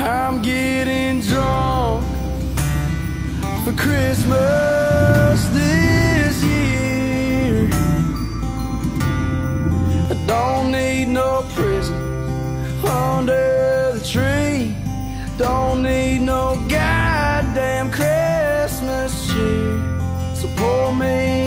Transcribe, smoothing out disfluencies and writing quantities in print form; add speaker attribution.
Speaker 1: I'm getting drunk for Christmas this year. I don't need no present under the tree. Don't need no goddamn Christmas cheer. So pour me